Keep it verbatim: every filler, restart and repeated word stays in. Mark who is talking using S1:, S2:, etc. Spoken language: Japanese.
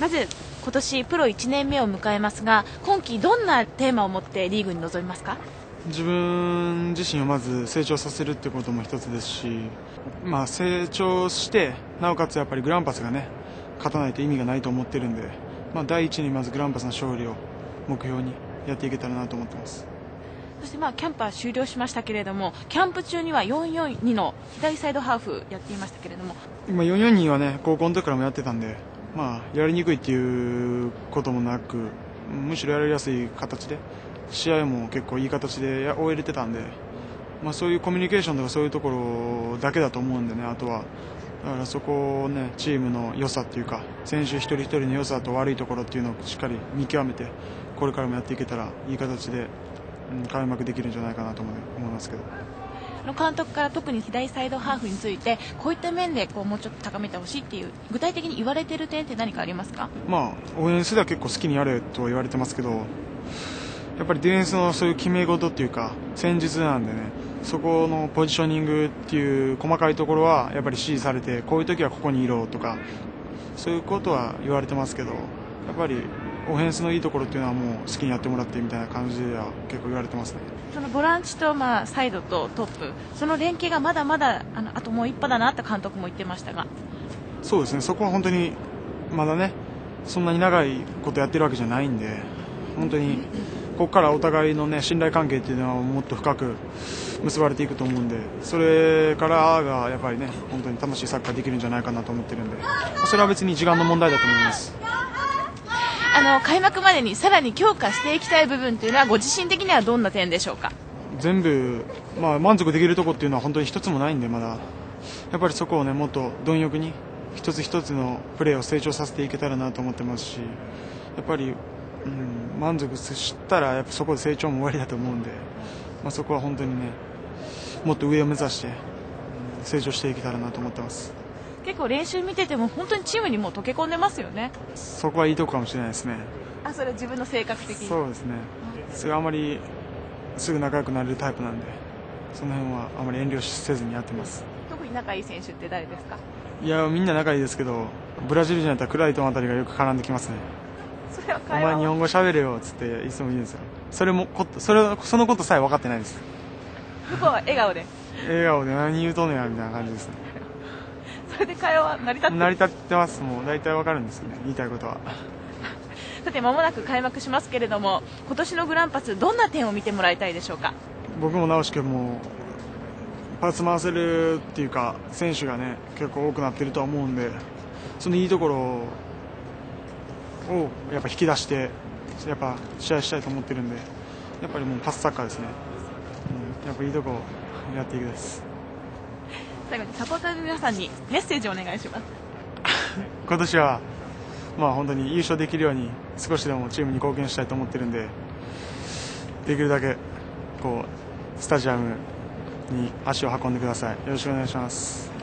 S1: まず今年プロいちねんめを迎えますが、今季どんなテーマを持ってリーグに臨みますか？
S2: 自分自身をまず成長させるってことも一つですし、まあ、成長してなおかつやっぱりグランパスがね勝たないと意味がないと思ってるんで、まあ、第一にまずグランパスの勝利を目標にやっていけたらなと思ってます。
S1: そしてまあキャンプは終了しましたけれども、キャンプ中にはよんよんにの左サイドハーフやっていましたけれども、
S2: 今よんよんにはね高校の時からもやってたんで、まあ、やりにくいっていうこともなく、むしろやりやすい形で試合も結構いい形で終えれてたんで、まあ、そういうコミュニケーションとかそういうところだけだと思うんでね、あとはだからそこをねチームの良さっていうか選手一人一人の良さと悪いところっていうのをしっかり見極めてこれからもやっていけたらいい形で、うん、開幕できるんじゃないかなと思いますけど。
S1: 監督から特に左サイドハーフについてこういった面でこうもうちょっと高めてほしいっていう具体的に言われている点って何かありますか？
S2: まあ、オフェンスでは結構好きにやれとは言われてますけど、やっぱりディフェンスのそういう決め事っていうか戦術なんでね、そこのポジショニングっていう細かいところはやっぱり指示されて、こういう時はここにいろとかそういうことは言われてますけど、やっぱりオフェンスのいいところっていうのはもう好きにやってもらってみたいな感じでは結構言われてますね。
S1: そのボランチとまあサイドとトップ、その連携がまだまだ あのあともう一歩だなと監督も言ってましたが。
S2: そうですね、そこは本当にまだねそんなに長いことやってるわけじゃないんで、本当にここからお互いの、ね、信頼関係っていうのはもっと深く結ばれていくと思うんで、それからがやっぱりね本当に楽しいサッカーできるんじゃないかなと思ってるんで、それは別に時間の問題だと思います。
S1: あの開幕までにさらに強化していきたい部分というのはご自身的にはどんな点でしょうか？
S2: 全部、まあ、満足できるところっていうのは本当に一つもないんで、まだやっぱりそこをねもっと貪欲に一つ一つのプレーを成長させていけたらなと思ってますし、やっぱり、うん、満足したらやっぱそこで成長も終わりだと思うんで、まあ、そこは本当にねもっと上を目指して成長していけたらなと思ってます。
S1: 結構練習見てても本当にチームにもう溶け込んでますよね。
S2: そこはいいとこかもしれないですね。
S1: あ、それ自分の性格的に。
S2: そうですね、それはあまりすぐ仲良くなれるタイプなんで、その辺はあまり遠慮せずにやってます。
S1: 特に仲いい選手って誰ですか？
S2: いやみんな仲いいですけど、ブラジル人だったらクライトンあたりがよく絡んできますね。
S1: それは
S2: お前日本語喋れよっつっていつも言うんですよ。それもこそれそのことさえ分かってないです。
S1: 向こうは笑顔で
S2: 笑顔で何言うとんねやみたいな感じですね。
S1: それで会話は成り立って
S2: 成り立ってます。もう大体分かるんですよね、言いたいことは。
S1: さて間もなく開幕しますけれども、今年のグランパスどんな点を見てもらいたいでしょうか？
S2: 僕も直し君もパス回せるっていうか選手がね結構多くなってるとは思うんで、そのいいところをやっぱ引き出してやっぱ試合したいと思ってるんで、やっぱりもうパスサッカーですね、うん、やっぱいいとこやっていくです。
S1: 最後にサポーターの皆さんにメッセージをお願いします。
S2: 今年はまあ本当に優勝できるように少しでもチームに貢献したいと思ってるんで、できるだけこうスタジアムに足を運んでください。よろしくお願いします。